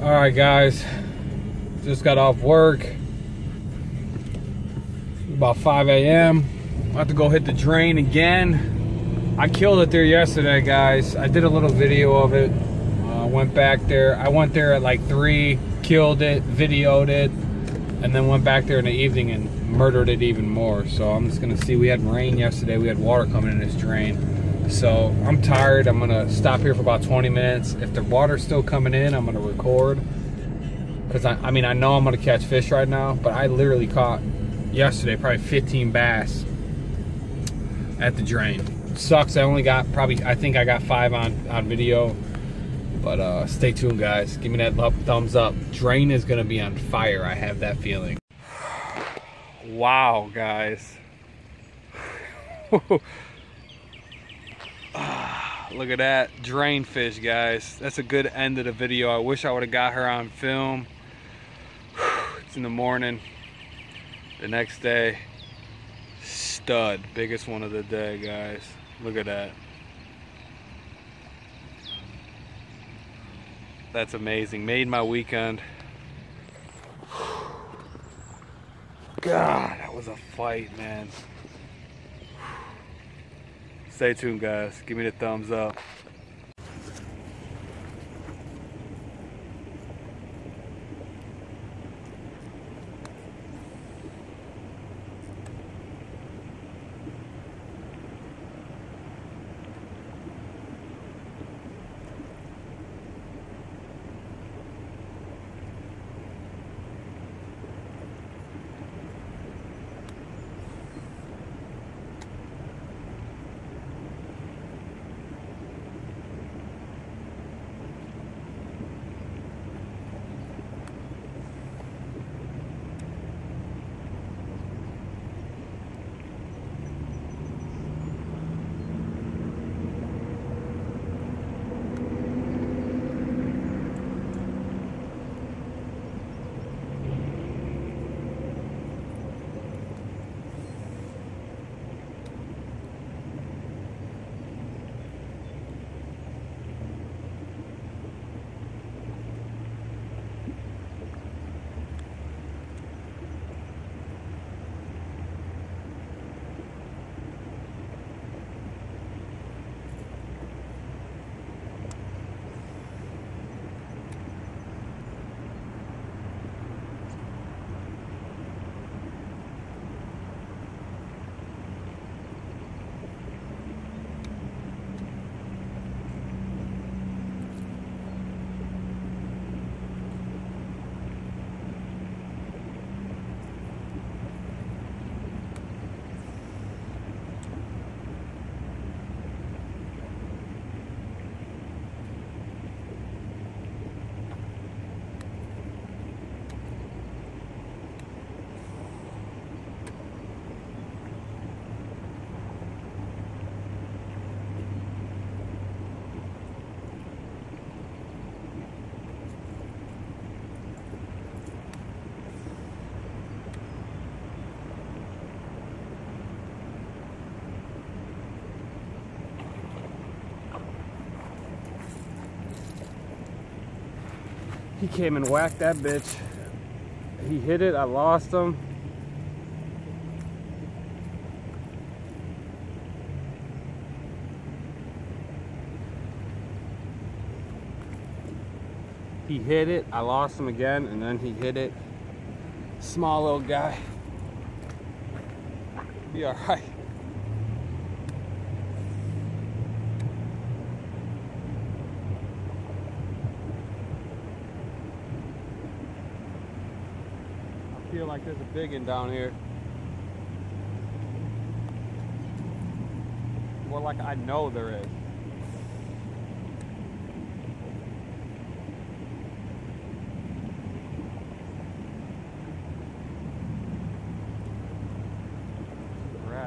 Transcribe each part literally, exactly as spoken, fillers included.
All right, guys, just got off work. About five A M I have to go hit the drain again. I killed it there yesterday, guys. I did a little video of it. Uh, went back there. I went there at like three, killed it, videoed it, and then went back there in the evening and murdered it even more. So I'm just gonna see. We had rain yesterday. We had water coming in this drain. So I'm tired. I'm gonna stop here for about twenty minutes. If the water's still coming in, I'm gonna record. Cause I, I mean, I know I'm gonna catch fish right now, but I literally caught yesterday probably fifteen bass at the drain. Sucks. I only got probably, I think I got five on on video. But uh, stay tuned, guys. Give me that thumbs up. Drain is gonna be on fire. I have that feeling. Wow, guys. Ah, look at that drain fish, guys. That's a good end of the video. I wish I would have got her on film. It's in the morning. The next day, stud. Biggest one of the day, guys. Look at that. That's amazing. Made my weekend. God, that was a fight, man. Stay tuned, guys. Give me the thumbs up. He came and whacked that bitch. He hit it, I lost him. He hit it, I lost him again, and then he hit it. Small little guy. Be all right. I feel like there's a big one down here. More like I know there is. Crap.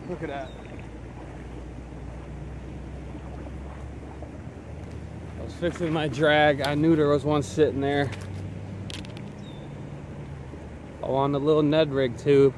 Look at that. I was fixing my drag. I knew there was one sitting there. Oh, on the little Ned rig tube.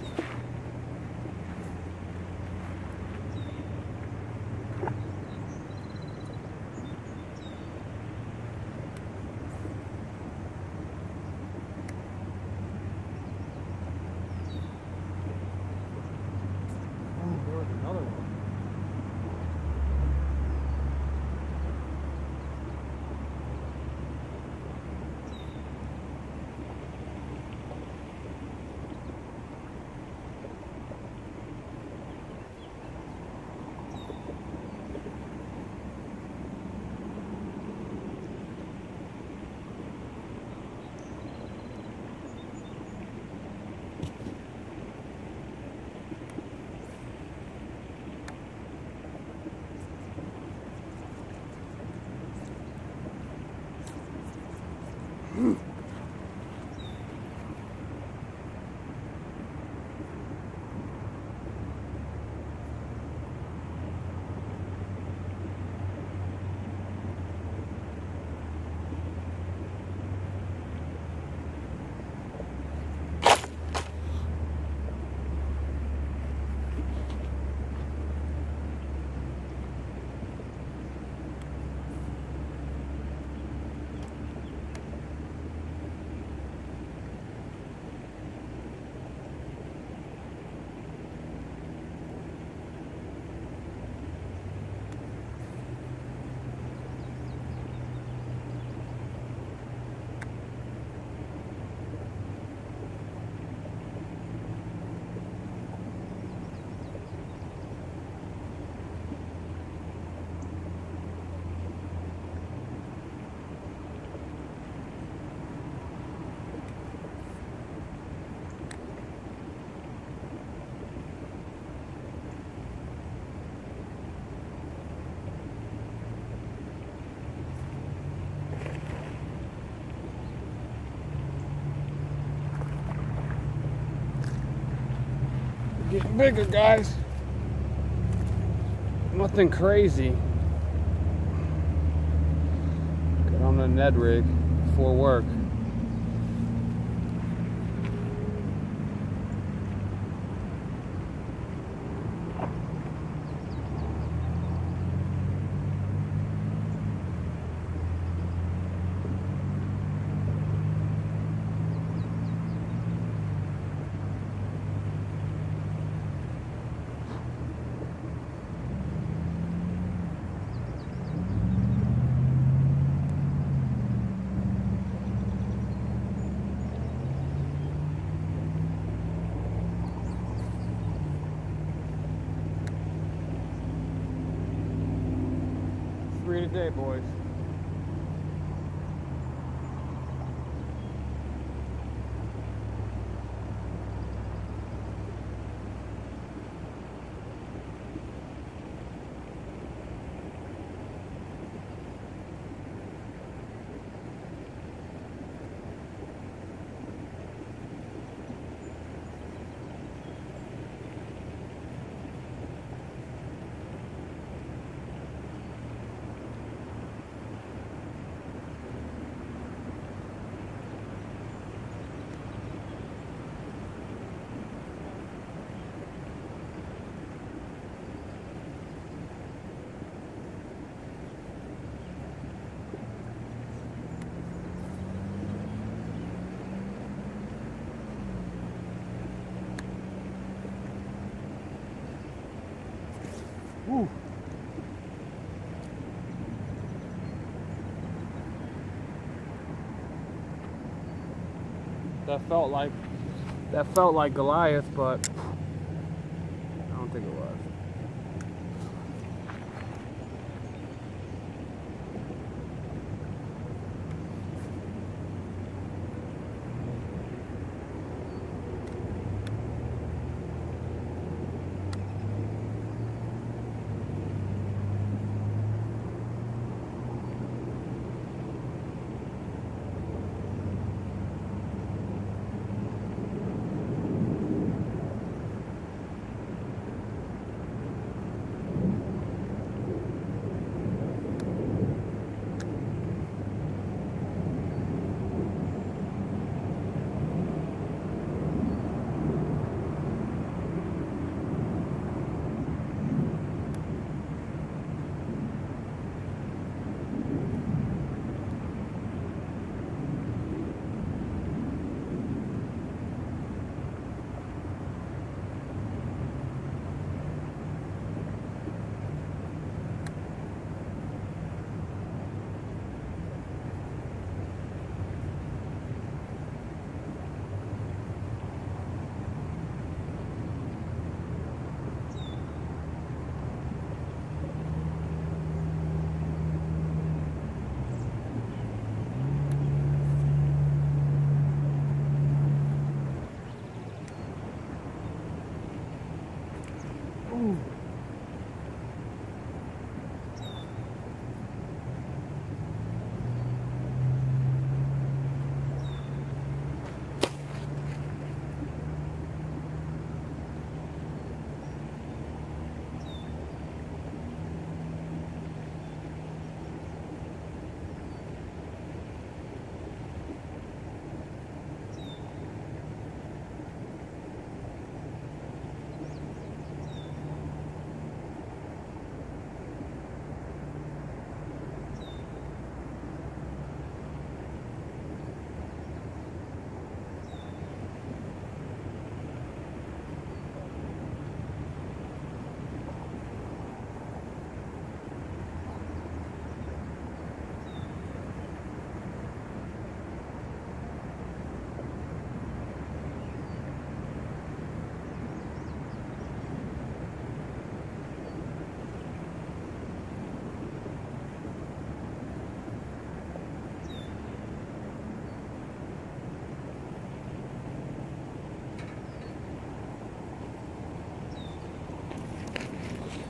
Getting bigger, guys. Nothing crazy. Get on the Ned rig for work. Three today, boys. Woo. That felt like that felt like Goliath, but I don't think it was.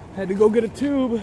Had to go get a tube.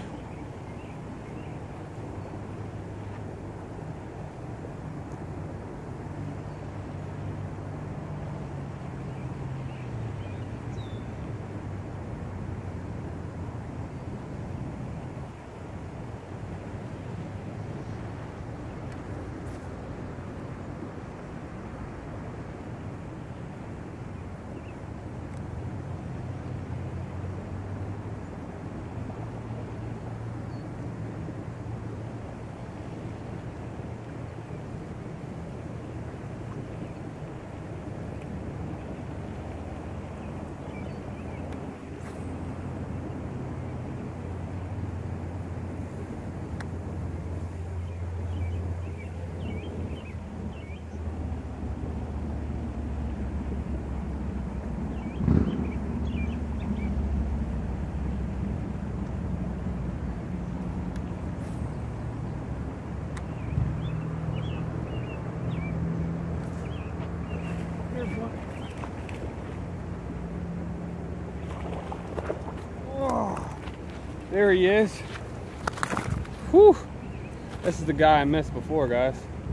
There he is. Whew. This is the guy I missed before, guys.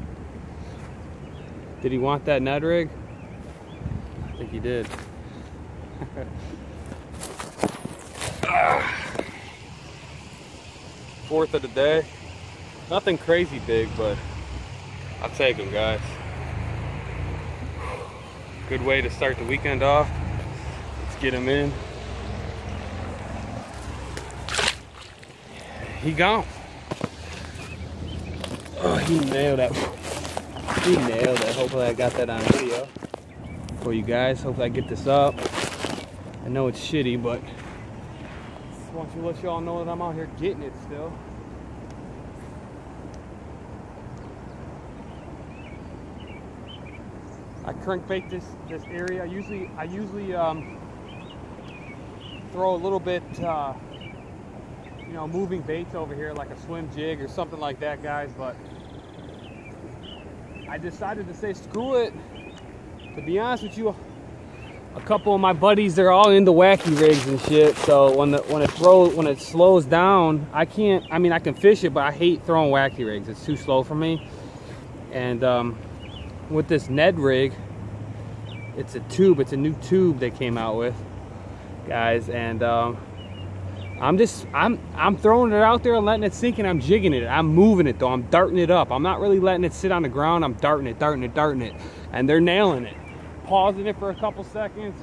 Did he want that Ned rig? I think he did. Fourth of the day. Nothing crazy big, but I'll take him, guys. Good way to start the weekend off. Let's get him in. He gone. Oh, he nailed that. He nailed it. Hopefully I got that on video for you guys. Hopefully I get this up. I know it's shitty, but just want to let y'all know that I'm out here getting it still. I crankbait this this area. I usually I usually um, throw a little bit. Uh, You know, moving baits over here like a swim jig or something like that, guys, but I decided to say screw it. To be honest with you, a couple of my buddies, they're all into wacky rigs and shit, so when the when it throws when it slows down, I can't I mean I can fish it, but I hate throwing wacky rigs. It's too slow for me. And um, with this Ned rig, it's a tube, it's a new tube they came out with, guys, and um I'm just, I'm I'm throwing it out there and letting it sink, and I'm jigging it. I'm moving it though. I'm darting it up. I'm not really letting it sit on the ground. I'm darting it, darting it, darting it. And they're nailing it. Pausing it for a couple seconds.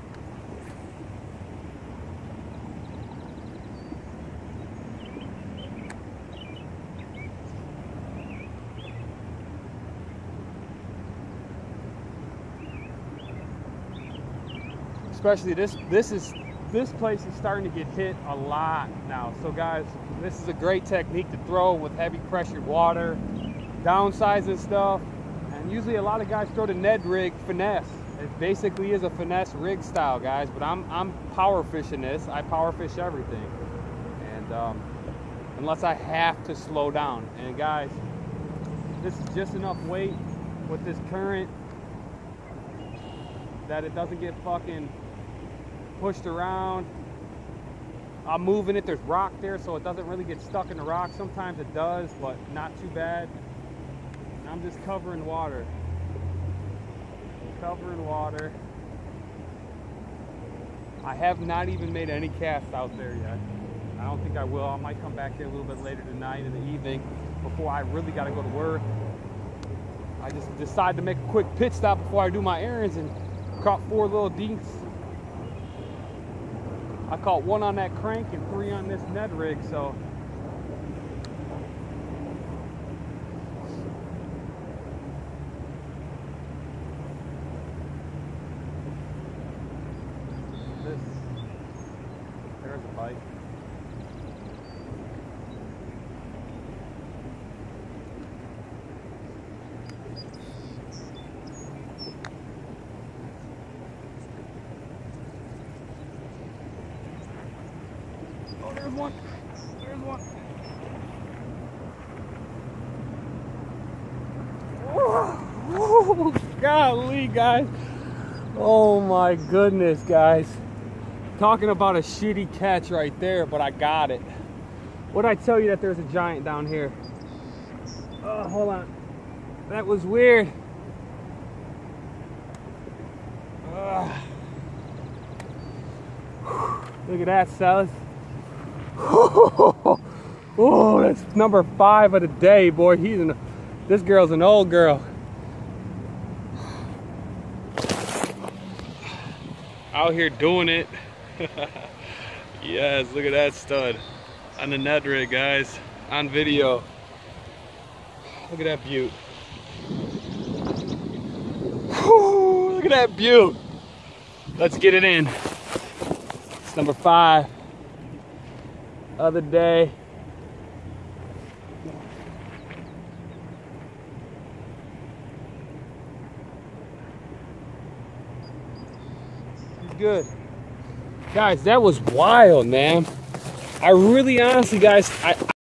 Especially this, this is, This place is starting to get hit a lot now. So guys, this is a great technique to throw with heavy pressured water, downsize and stuff. And usually a lot of guys throw the Ned rig finesse. It basically is a finesse rig style, guys, but I'm, I'm power fishing this. I power fish everything. And um, unless I have to slow down. And guys, this is just enough weight with this current that it doesn't get fucking pushed around. I'm moving it. There's rock there, so it doesn't really get stuck in the rock. Sometimes it does, but not too bad. And I'm just covering water. Covering water. I have not even made any casts out there yet. I don't think I will. I might come back here a little bit later tonight in the evening before I really got to go to work. I just decided to make a quick pit stop before I do my errands and caught four little dinks. I caught one on that crank and three on this Ned rig, so this, there's a bite. There's one. There's one. Oh, golly, guys. Oh my goodness, guys. Talking about a shitty catch right there, but I got it. What did I tell you that there's a giant down here? Oh, hold on. That was weird. Ugh. Look at that, fellas. Oh, that's number five of the day, boy. He's an, this girl's an old girl. Out here doing it. Yes, look at that stud on the Ned rig, guys, on video. Look at that beaut. Whew, look at that beaut. Let's get it in. It's number five of the day. Good. Guys, that was wild, man. I really honestly, guys, I